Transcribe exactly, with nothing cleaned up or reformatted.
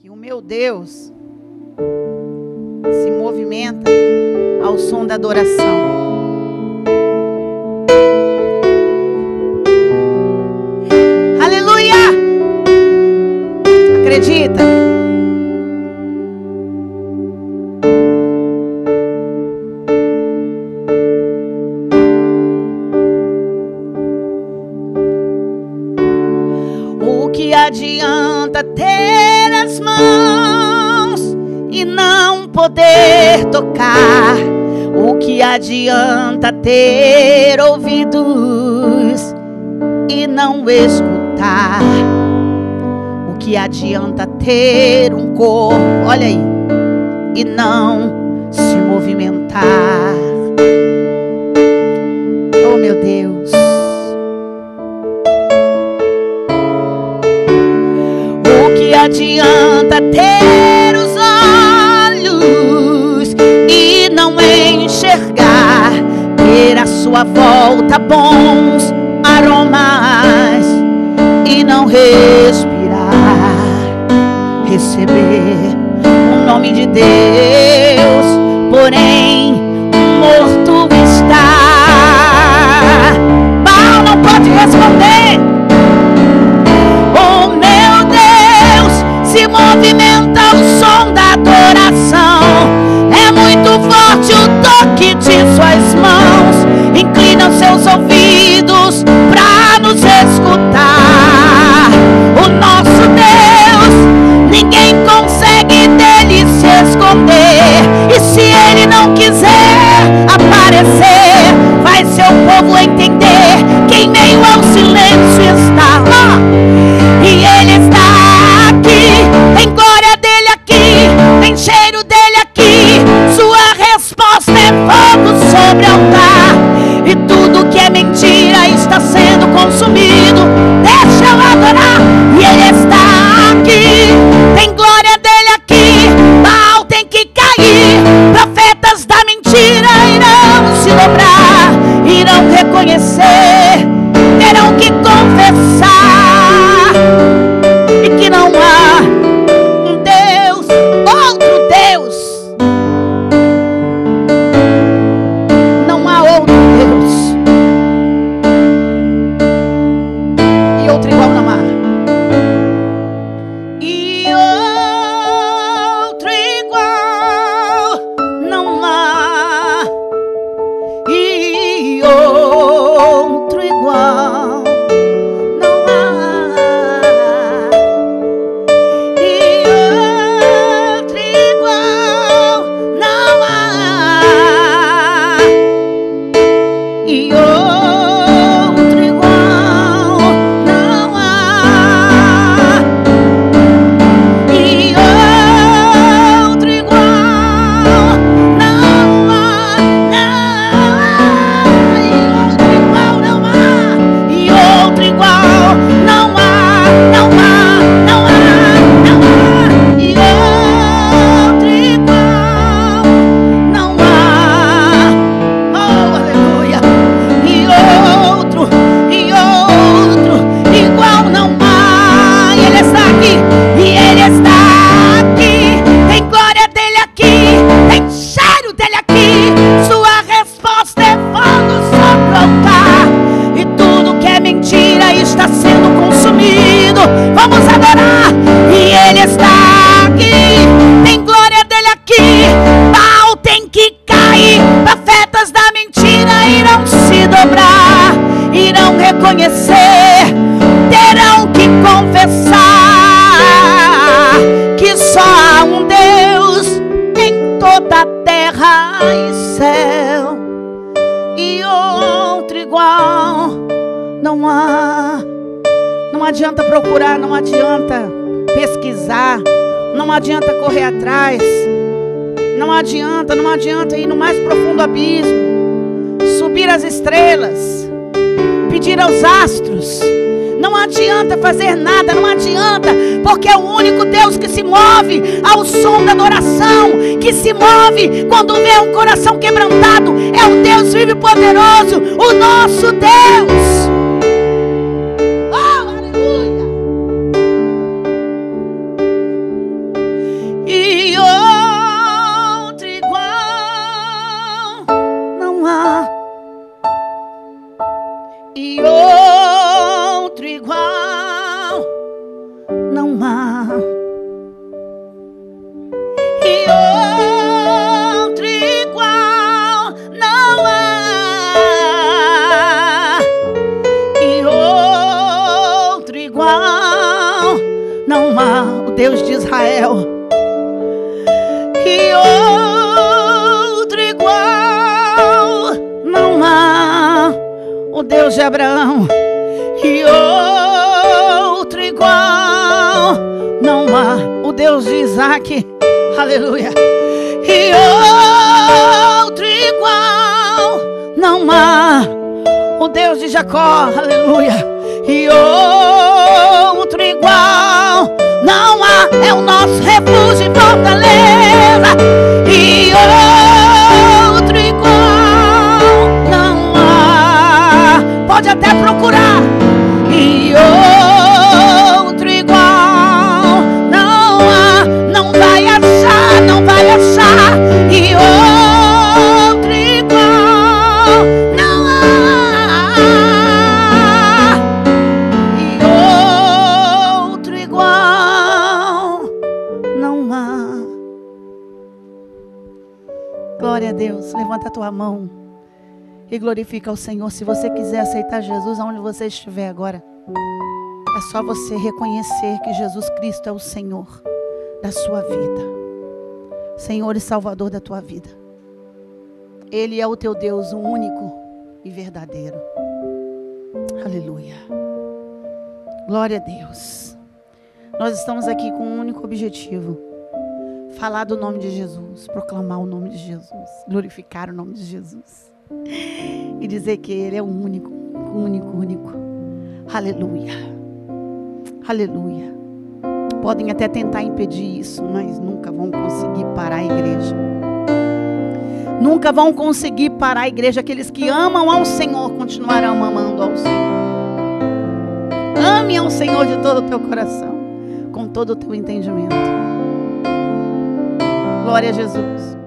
que o meu Deus se movimenta ao som da adoração. Aleluia! Acredita? O que adianta ter as mãos e não poder tocar? O que adianta ter ouvidos e não escutar? O que adianta ter um corpo, olha aí, e não se movimentar? Oh, meu Deus. O que adianta ter os olhos e não enxergar? Ter à sua volta bons aromas e não respirar, receber o nome de Deus, porém morto está. Baal não pode responder. Oh, meu Deus, se movimenta o som da adoração. É muito forte o toque de suas mãos. Inclina os seus ouvidos para nos escutar. O nosso Deus, ninguém consegue dele se esconder. E se ele não quiser aparecer, vai seu povo entender que em meio ao silêncio está lá. E ele está aqui, tem glória dele aqui, tem cheiro dele aqui. Sua resposta é fogo sobre o altar. E tudo que é mentira está sendo consumido. Deixa eu adorar. E ele está aqui, tem glória dele aqui. Baal tem que cair. Profetas da mentira irão se dobrar, irão reconhecer, terão que confessar, e que não há um Deus, outro Deus. Não há outro Deus. E outro igual não há. E outro igual não há. E outro igual não há. E outro igual não há. E outro igual não há. E outro igual não há. E outro igual não há. Não há, não há, não há, não há. E outro igual não há. Oh, aleluia. E outro, e outro igual não há. E ele está aqui, e ele está aqui. Tem glória dele aqui, tem cheiro dele aqui. Sua resposta é fogo sobre o altar. E tudo que é mentira está sendo consumido. Vamos adorar. E ele está aqui, tem glória dele aqui. Baal tem que cair. Profetas da mentira irão se dobrar, irão reconhecer, terão que confessar que só há um Deus em toda a terra e céu. E outro igual não há. Não adianta procurar, não adianta pesquisar, não adianta correr atrás, não adianta, não adianta ir no mais profundo abismo, subir as estrelas, pedir aos astros. Não adianta fazer nada, não adianta, porque é o único Deus que se move ao som da adoração, que se move quando vê um coração quebrantado. É o Deus vivo e poderoso, o nosso Deus. Oh, aleluia! não há o Deus de Israel. E outro igual, não há o Deus de Abraão. E outro igual, não há o Deus de Isaac. Aleluia. E outro igual, não há o Deus de Jacó. Aleluia. E outro igual, não há. É o nosso refúgio e fortaleza. E outro igual, não há. Pode até procurar. E outro igual, não há. Não vai achar, não vai achar. E outro igual, não há. E outro igual, não há. Glória a Deus. Levanta a tua mão e glorifica ao Senhor. Se você quiser aceitar Jesus aonde você estiver agora, é só você reconhecer que Jesus Cristo é o Senhor da sua vida, Senhor e Salvador da tua vida. Ele é o teu Deus, o único e verdadeiro. Aleluia. Glória a Deus. Nós estamos aqui com um único objetivo: falar do nome de Jesus, proclamar o nome de Jesus, glorificar o nome de Jesus e dizer que Ele é o único, único, único. Aleluia. Aleluia. Podem até tentar impedir isso, mas nunca vão conseguir parar a igreja. Nunca vão conseguir parar a igreja. Aqueles que amam ao Senhor continuarão amando ao Senhor. Ame ao Senhor de todo o teu coração, com todo o teu entendimento. Glória a Jesus.